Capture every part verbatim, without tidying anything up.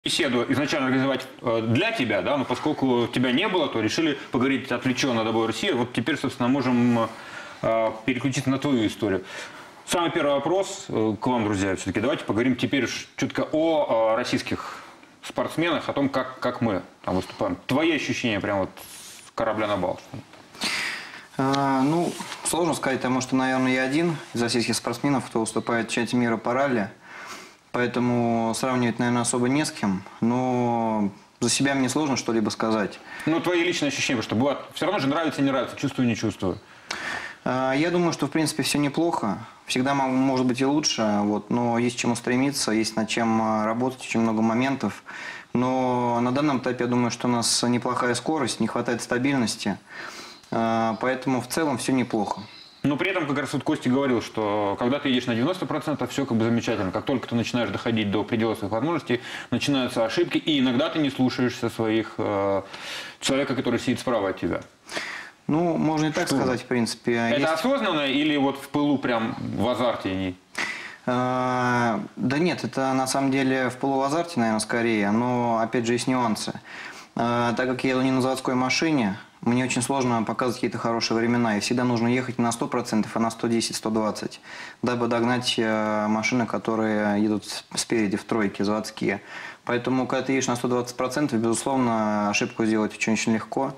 Беседу изначально организовать для тебя, да, но поскольку тебя не было, то решили поговорить отвлеченно о Д В России. Вот теперь, собственно, можем э, переключиться на твою историю. Самый первый вопрос э, к вам, друзья, все-таки давайте поговорим теперь чутко о э, российских спортсменах, о том, как, как мы там выступаем. Твои ощущения прямо вот с корабля на бал? А, ну, сложно сказать, потому что, наверное, я один из российских спортсменов, кто выступает в чемпионате мира по ралли. Поэтому сравнивать, наверное, особо не с кем. Но за себя мне сложно что-либо сказать. Ну, твои личные ощущения, потому что бывает, все равно же нравится, не нравится, чувствую, не чувствую. Я думаю, что, в принципе, все неплохо. Всегда может быть и лучше, вот, но есть к чему стремиться, есть над чем работать, очень много моментов. Но на данном этапе я думаю, что у нас неплохая скорость, не хватает стабильности. Поэтому в целом все неплохо. Но при этом, как раз вот Костя говорил, что когда ты едешь на девяносто процентов, все как бы замечательно. Как только ты начинаешь доходить до предела своих возможностей, начинаются ошибки, и иногда ты не слушаешься своих э, человека, который сидит справа от тебя. Ну, можно и так что? сказать, в принципе. Это есть... осознанно или вот в пылу прям в азарте? А, да нет, это на самом деле в пылу в азарте, наверное, скорее, но опять же есть нюансы. А, так как я еду не на заводской машине, мне очень сложно показывать какие-то хорошие времена. И всегда нужно ехать не на сто процентов, а на сто десять — сто двадцать, дабы догнать машины, которые едут спереди в тройке, заводские. Поэтому, когда ты едешь на сто двадцать процентов, безусловно, ошибку сделать очень-очень легко.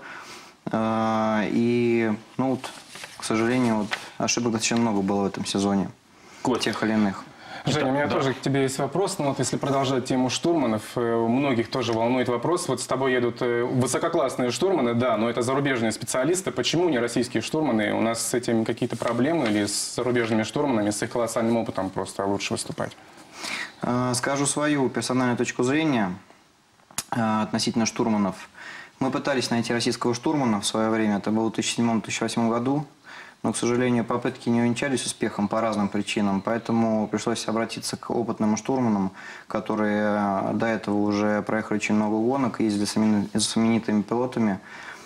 И, ну вот, к сожалению, вот, ошибок достаточно много было в этом сезоне. Тех или иных. Женя, у меня да. тоже к тебе есть вопрос. Ну, вот если продолжать тему штурманов, многих тоже волнует вопрос. Вот с тобой едут высококлассные штурманы, да, но это зарубежные специалисты. Почему не российские штурманы? У нас с этим какие-то проблемы или с зарубежными штурманами, с их колоссальным опытом просто лучше выступать? Скажу свою персональную точку зрения относительно штурманов. Мы пытались найти российского штурмана в свое время, это было в две тысячи седьмом — две тысячи восьмом году. Но, к сожалению, попытки не увенчались успехом по разным причинам, поэтому пришлось обратиться к опытным штурманам, которые до этого уже проехали очень много гонок, ездили с знаменитыми пилотами.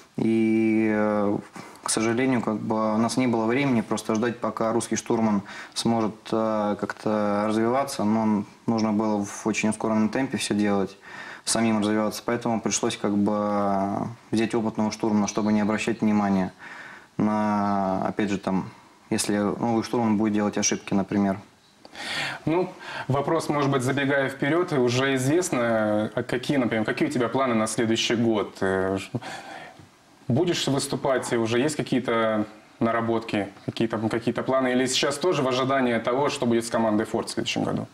И, к сожалению, как бы у нас не было времени просто ждать, пока русский штурман сможет как-то развиваться, но нужно было в очень ускоренном темпе все делать, самим развиваться. Поэтому пришлось как бы взять опытного штурмана, чтобы не обращать внимания на, опять же, там, если новый штурман будет делать ошибки, например. Ну, вопрос, может быть, забегая вперед, уже известно, какие, например, какие у тебя планы на следующий год? Будешь выступать, уже есть какие-то наработки, какие-то какие-то планы? Или сейчас тоже в ожидании того, что будет с командой Ford в следующем году?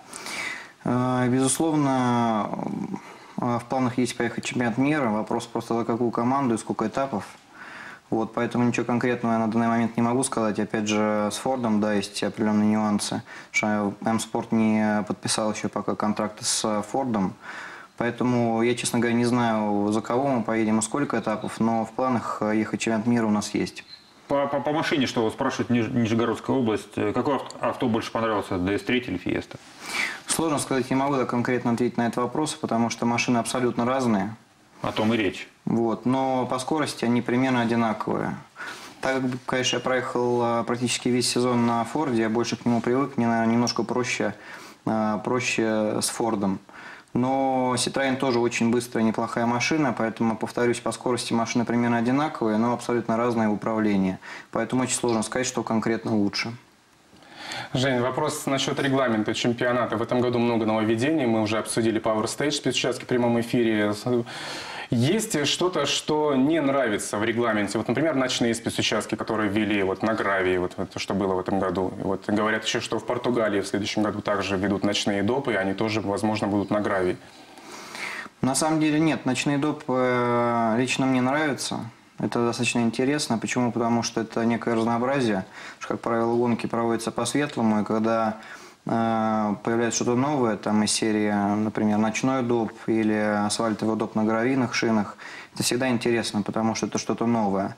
Безусловно, в планах есть поехать в чемпионат мира. Вопрос просто за какую команду и сколько этапов. Вот, поэтому ничего конкретного я на данный момент не могу сказать. Опять же, с Фордом, да, есть определенные нюансы. М-спорт не подписал еще пока контракты с Фордом. Поэтому я, честно говоря, не знаю, за кого мы поедем и сколько этапов, но в планах ехать в чемпионат мира у нас есть. По, по, по машине, что спрашивает Ниж, Нижегородская область, какой авто, авто больше понравился, Д С три или Фиеста? Сложно сказать, не могу конкретно ответить на этот вопрос, потому что машины абсолютно разные. О том и речь. Вот, но по скорости они примерно одинаковые. Так как, конечно, я проехал практически весь сезон на Форде, я больше к нему привык, мне, наверное, немножко проще, проще с Фордом. Но Citroёn тоже очень быстрая, неплохая машина, поэтому, повторюсь, по скорости машины примерно одинаковые, но абсолютно разные в управлении. Поэтому очень сложно сказать, что конкретно лучше. Жень, вопрос насчет регламента чемпионата. В этом году много нововведений. Мы уже обсудили Power Stage спецучастки в прямом эфире. Есть что-то, что не нравится в регламенте? Вот, например, ночные спецучастки, которые ввели вот, на гравии, вот, то, что было в этом году. И вот, говорят еще, что в Португалии в следующем году также ведут ночные допы, и они тоже, возможно, будут на гравии. На самом деле нет. Ночные допы лично мне нравятся. Это достаточно интересно. Почему? Потому что это некое разнообразие. Как правило, гонки проводятся по-светлому, и когда э, появляется что-то новое, там из серии, например, ночной доп или асфальтовый доп на гравийных шинах, это всегда интересно, потому что это что-то новое.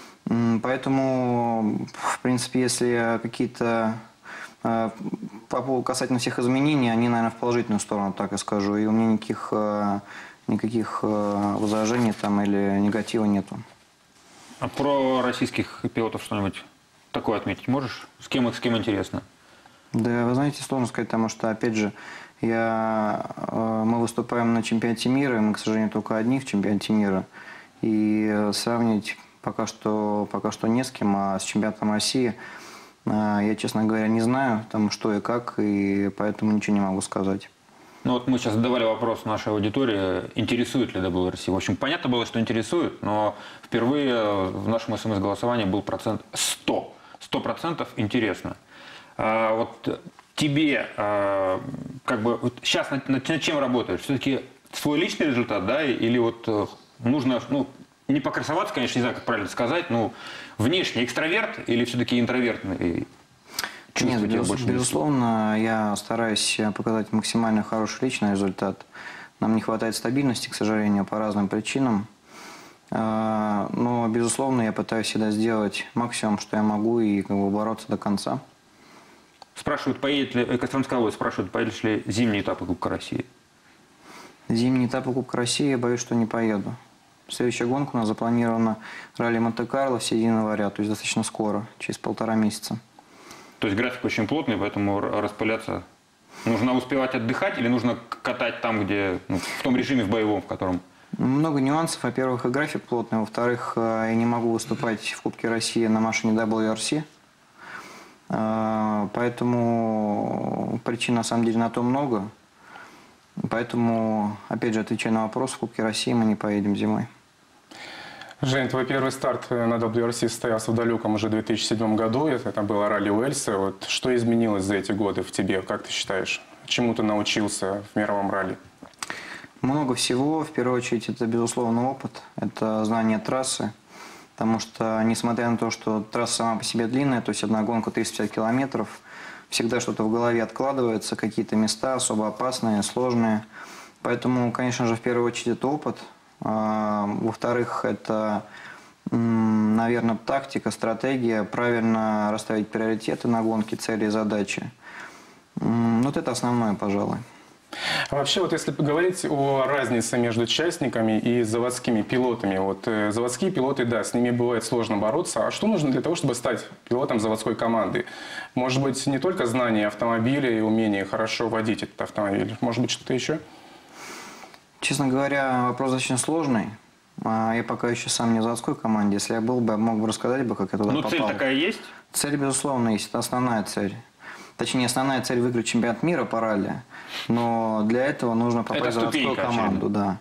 Поэтому, в принципе, если какие-то э, касательно всех изменений, они, наверное, в положительную сторону, так и скажу, и у меня никаких, э, никаких э, возражений там или негатива нету. А про российских пилотов что-нибудь такое отметить можешь? С кем, с кем интересно? Да, вы знаете, сложно сказать, потому что, опять же, Я, э, мы выступаем на чемпионате мира, и мы, к сожалению, только одни в чемпионате мира. И э, сравнить пока что, пока что не с кем, а с чемпионатом России э, я, честно говоря, не знаю, там, что и как, и поэтому ничего не могу сказать. Ну вот мы сейчас задавали вопрос нашей аудитории, интересует ли дабл ю ар си. В общем, понятно было, что интересует, но впервые в нашем СМС-голосовании был процент сто. Сто процентов интересно. А вот тебе, а, как бы, вот сейчас над, над чем работаешь? Все-таки свой личный результат, да, или вот нужно, ну, не покрасоваться, конечно, не знаю, как правильно сказать, но внешне экстраверт или все-таки интровертный? Нет, без, безусловно, я стараюсь показать максимально хороший личный результат. Нам не хватает стабильности, к сожалению, по разным причинам. Но, безусловно, я пытаюсь всегда сделать максимум, что я могу, и как бы бороться до конца. Спрашивают, поедет ли, Костромская спрашивают, поедешь ли зимние этапы Кубка России? Зимние этапы Кубка России, я боюсь, что не поеду. Следующая гонка у нас запланирована ралли Монте-Карло в середине января, то есть достаточно скоро, через полтора месяца. То есть график очень плотный, поэтому распыляться нужно успевать отдыхать или нужно катать там, где, ну, в том режиме, в боевом, в котором? Много нюансов. Во-первых, и график плотный. Во-вторых, я не могу выступать в Кубке России на машине дабл ю ар си. Поэтому причин на самом деле на то много. Поэтому, опять же, отвечая на вопрос, в Кубке России мы не поедем зимой. Жень, твой первый старт на дабл ю ар си состоялся в далеком уже две тысячи седьмом году. Это было ралли Уэльса. Вот что изменилось за эти годы в тебе, как ты считаешь? Чему ты научился в мировом ралли? Много всего. В первую очередь, это, безусловно, опыт. Это знание трассы. Потому что, несмотря на то, что трасса сама по себе длинная, то есть одна гонка триста пятьдесят километров, всегда что-то в голове откладывается, какие-то места особо опасные, сложные. Поэтому, конечно же, в первую очередь, это опыт. Во-вторых, это, наверное, тактика, стратегия, правильно расставить приоритеты на гонке, цели и задачи. Вот это основное, пожалуй. А вообще, вот если поговорить о разнице между частниками и заводскими пилотами. Вот э, заводские пилоты, да, с ними бывает сложно бороться. А что нужно для того, чтобы стать пилотом заводской команды? Может быть, не только знание автомобиля и умение хорошо водить этот автомобиль. Может быть, что-то еще? Честно говоря, вопрос очень сложный. Я пока еще сам не в заводской команде. Если я был бы, я мог бы рассказать, бы, как я туда ну, попал. Ну, цель такая есть? Цель, безусловно, есть. Это основная цель. Точнее, основная цель выиграть чемпионат мира по ралли. Но для этого нужно попасть в заводскую команду. Да.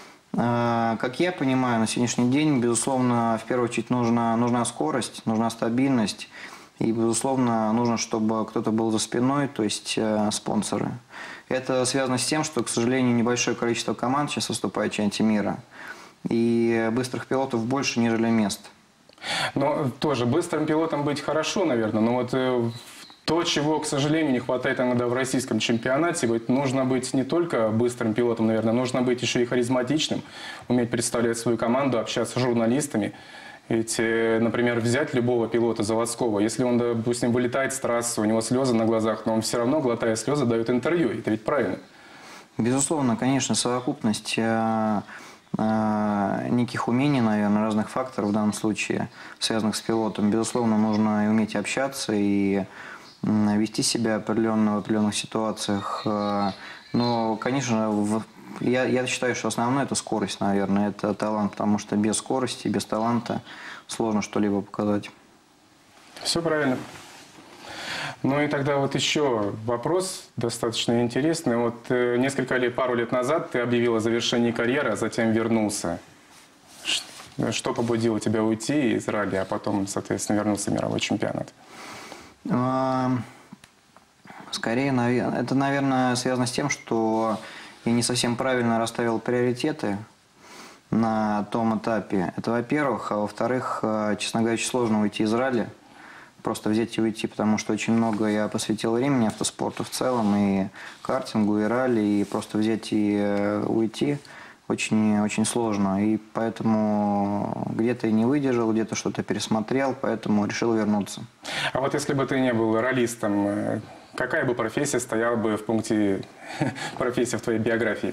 Как я понимаю, на сегодняшний день, безусловно, в первую очередь нужна, нужна скорость, нужна стабильность. И, безусловно, нужно, чтобы кто-то был за спиной, то есть э, спонсоры. Это связано с тем, что, к сожалению, небольшое количество команд сейчас выступает в чемпионате мира. И быстрых пилотов больше, нежели мест. Но тоже быстрым пилотом быть хорошо, наверное. Но вот э, то, чего, к сожалению, не хватает иногда в российском чемпионате, вот нужно быть не только быстрым пилотом, наверное, нужно быть еще и харизматичным, уметь представлять свою команду, общаться с журналистами. Ведь, например, взять любого пилота заводского, если он, допустим, вылетает с трассы, у него слезы на глазах, но он все равно, глотая слезы, дает интервью. Это ведь правильно? Безусловно, конечно, совокупность э, э, неких умений, наверное, разных факторов в данном случае, связанных с пилотом. Безусловно, нужно и уметь общаться, и э, вести себя определенно в определенных ситуациях. Э, но, конечно, в Я, я считаю, что основное это скорость, наверное, это талант, потому что без скорости, без таланта сложно что-либо показать. Все правильно. Ну и тогда вот еще вопрос достаточно интересный. Вот э, несколько лет, пару лет назад ты объявил о завершении карьеры, а затем вернулся. Что побудило тебя уйти из ралли, а потом, соответственно, вернулся в мировой чемпионат? Скорее, это, наверное, связано с тем, что я не совсем правильно расставил приоритеты на том этапе. Это во-первых. А во-вторых, честно говоря, очень сложно уйти из ралли. Просто взять и уйти, потому что очень много я посвятил времени автоспорту в целом, и картингу, и ралли, и просто взять и уйти очень, очень сложно. И поэтому где-то и не выдержал, где-то что-то пересмотрел, поэтому решил вернуться. А вот если бы ты не был раллистом, какая бы профессия стояла бы в пункте профессии в твоей биографии?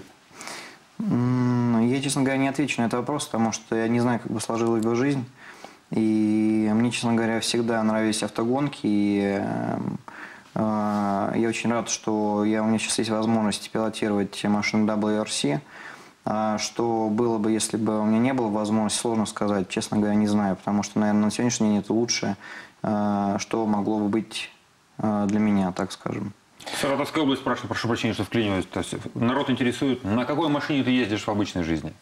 Я, честно говоря, не отвечу на этот вопрос, потому что я не знаю, как бы сложилась бы жизнь. И мне, честно говоря, всегда нравились автогонки. И Я очень рад, что я, у меня сейчас есть возможность пилотировать машину дабл ю ар си. Что было бы, если бы у меня не было возможности, сложно сказать, честно говоря, не знаю, потому что, наверное, на сегодняшний день это лучшее, что могло бы быть для меня, так скажем. Саратовская область спрашивает, прошу прощения, что вклиниваюсь. То есть народ интересует, на какой машине ты ездишь в обычной жизни?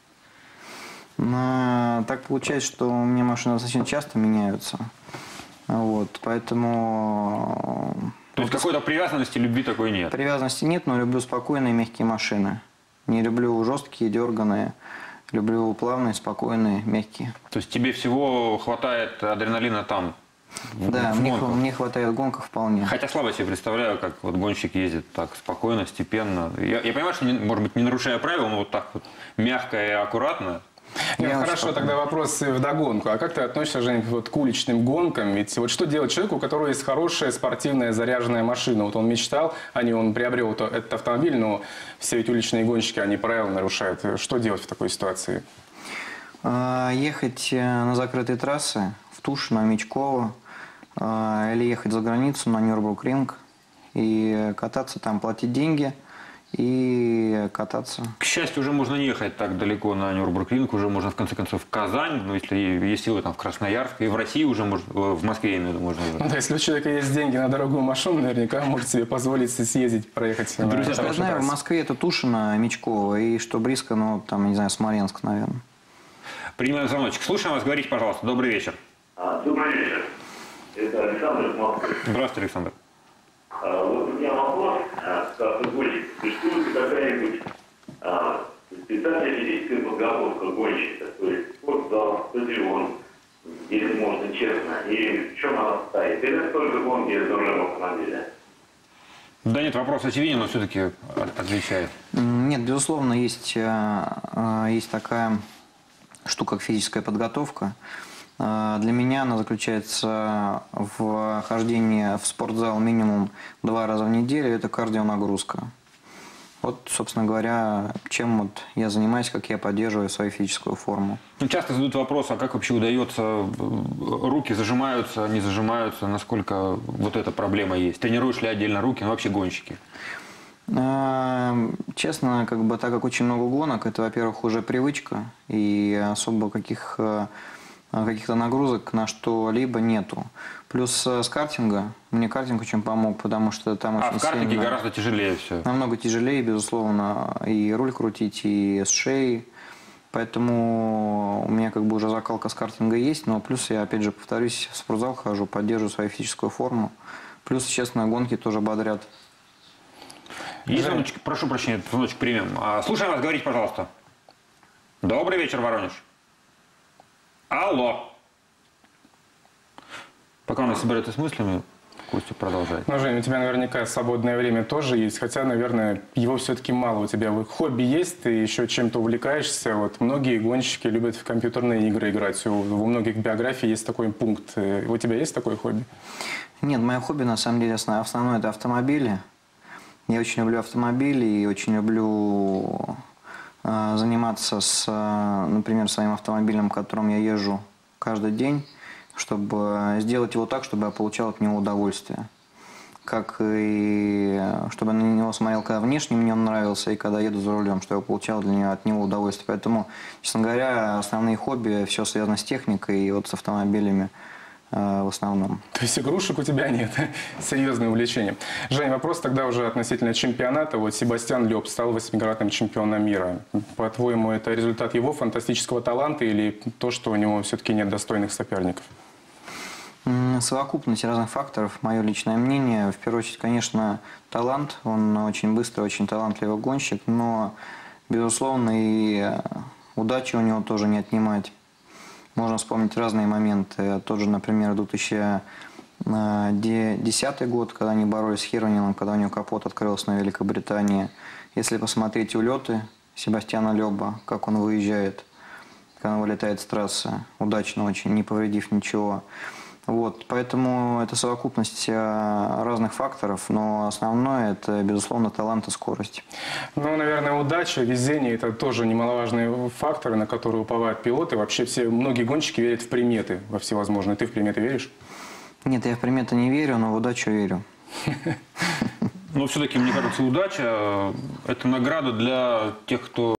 Так получается, что у меня машины достаточно часто меняются. Вот, поэтому... То есть какой-то привязанности, любви такой нет? Привязанности нет, но люблю спокойные, мягкие машины. Не люблю жесткие, дерганые. Люблю плавные, спокойные, мягкие. То есть тебе всего хватает адреналина там? Да, мне, мне хватает гонков вполне. Хотя слабо себе представляю, как вот гонщик ездит так спокойно, степенно. Я, я понимаю, что, не, может быть, не нарушая правил, но вот так вот мягко и аккуратно. Нет, хорошо, тогда вопрос вдогонку. А как ты относишься, Жень, вот к уличным гонкам? Ведь вот что делать человеку, у которого есть хорошая спортивная заряженная машина? Вот он мечтал о ней, он приобрел этот автомобиль, но все ведь уличные гонщики, они правила нарушают. Что делать в такой ситуации? Ехать на закрытые трассы, в Тушино, Мечково, или ехать за границу на Нюрбургринг и кататься там, платить деньги и кататься. К счастью, уже можно не ехать так далеко на Нюрбургринг, уже можно в конце концов в Казань, ну если есть силы там в Красноярск, и в России уже можно, в Москве именно можно. Ну, да, если у человека есть деньги на дорогую машину, наверняка может себе позволить съездить, проехать. Друзья, я знаю, в Москве это Тушино, Мечково, и что близко, ну там, не знаю, Смоленск, наверное. Принимаем звоночек. Слушаем вас, говорите, пожалуйста. Добрый вечер. А, добрый вечер. Это Александр из Москвы. Здравствуйте, Александр. А, вот у меня вопрос а, к футбольщику. Существует ли какая-нибудь а, специальная физическая подготовка гонщика? То есть спортзал, стадион, если можно честно. И в чем она состоит? Или только гонки из другого автомобиля? Да нет, вопрос очевиден, но все-таки отвечает. Нет, безусловно, есть, есть такая штука, как физическая подготовка. Для меня она заключается в хождении в спортзал минимум два раза в неделю. Это кардионагрузка. Вот, собственно говоря, чем вот я занимаюсь, как я поддерживаю свою физическую форму. Ну, часто задают вопрос, а как вообще удается, руки зажимаются, не зажимаются, насколько вот эта проблема есть? Тренируешь ли отдельно руки, ну вообще гонщики? Честно, как бы, так как очень много гонок, это, во-первых, уже привычка, и особо каких, каких-то нагрузок на что-либо нету. Плюс с картинга, мне картинг очень помог, потому что там а очень в картинге сильно, гораздо тяжелее все. Намного тяжелее, безусловно, и руль крутить, и с шеей. Поэтому у меня как бы уже закалка с картинга есть, но плюс я, опять же, повторюсь, в спортзал хожу, поддерживаю свою физическую форму. Плюс, честно, гонки тоже бодрят. Есть звоночек, прошу прощения, звоночек примем. Слушаем вас, говорите, пожалуйста. Добрый вечер, Воронеж. Алло. Пока он соберется с мыслями, Костя продолжает. Ну, Жень, у тебя наверняка свободное время тоже есть, хотя, наверное, его все-таки мало. У тебя хобби есть, ты еще чем-то увлекаешься. Вот многие гонщики любят в компьютерные игры играть. У, у многих биографий есть такой пункт. У тебя есть такое хобби? Нет, мое хобби, на самом деле, основное – это автомобили. Я очень люблю автомобили и очень люблю э, заниматься, с, э, например, своим автомобилем, которым я езжу каждый день, чтобы сделать его так, чтобы я получал от него удовольствие. Как и чтобы я на него смотрел, когда внешне мне он нравился, и когда еду за рулем, чтобы я получал для него, от него удовольствие. Поэтому, честно говоря, основные хобби, все связано с техникой и вот с автомобилями в основном. То есть игрушек у тебя нет? Серьезное увлечение. Жень, вопрос тогда уже относительно чемпионата. Вот Себастьян Лёб стал восьмикратным чемпионом мира. По-твоему, это результат его фантастического таланта или то, что у него все-таки нет достойных соперников? Совокупность разных факторов, мое личное мнение. В первую очередь, конечно, талант. Он очень быстрый, очень талантливый гонщик, но, безусловно, и удачи у него тоже не отнимать. Можно вспомнить разные моменты. Тот же, например, две тысячи десятый год, когда они боролись с Хирваненом, когда у него капот открылся на Великобритании. Если посмотреть улеты Себастьяна Лёба, как он выезжает, когда он вылетает с трассы, удачно очень, не повредив ничего. Вот, поэтому это совокупность разных факторов, но основное – это, безусловно, талант и скорость. Ну, наверное, удача, везение – это тоже немаловажные факторы, на которые уповают пилоты. Вообще все, многие гонщики верят в приметы во всевозможные. Ты в приметы веришь? Нет, я в приметы не верю, но в удачу верю. Но все-таки, мне кажется, удача – это награда для тех, кто